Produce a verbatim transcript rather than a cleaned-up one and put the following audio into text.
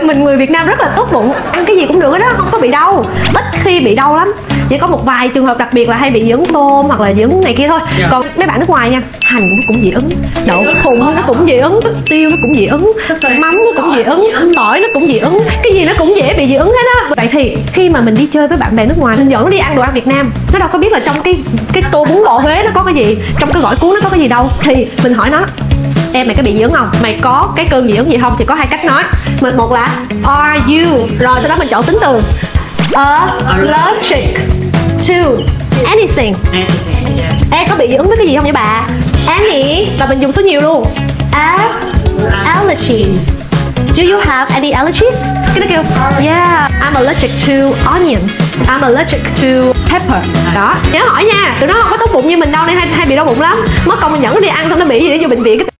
mình người Việt Nam rất là tốt bụng, ăn cái gì cũng được đó, không có bị đau, ít khi bị đau lắm. Chỉ có một vài trường hợp đặc biệt là hay bị dị ứng tôm hoặc là dị ứng này kia thôi. Yeah. Còn mấy bạn nước ngoài nha, hành nó cũng dị ứng, đậu phụng nó cũng dị ứng, tiêu nó cũng dị ứng, mắm nó cũng dị ứng, tỏi nó cũng dị ứng, cái gì nó cũng dễ bị dị ứng hết á. Vậy thì khi mà mình đi chơi với bạn bè nước ngoài, mình dẫn nó đi ăn đồ ăn Việt Nam, nó đâu có biết là trong cái cái tô bún bò Huế nó có cái gì, trong cái gỏi cuốn nó có cái gì đâu. Thì mình hỏi nó, em mày có bị dị ứng không? Mày có cái cơn dị ứng gì không? Thì có hai cách nói. Mình một là are you, rồi sau đó mình chọn tính từ allergic to anything. Em có bị dị ứng với cái gì không vậy bà? Any, và mình dùng số nhiều luôn. A allergies. Do you have any allergies? Cái nó kêu yeah, I'm allergic to onion, I'm allergic to pepper. Đó, nhớ hỏi nha, tụi nó không có tốt bụng như mình đâu nên hay, hay bị đau bụng lắm. Mất công mình dẫn nó đi ăn xong nó bị gì để vô bệnh viện.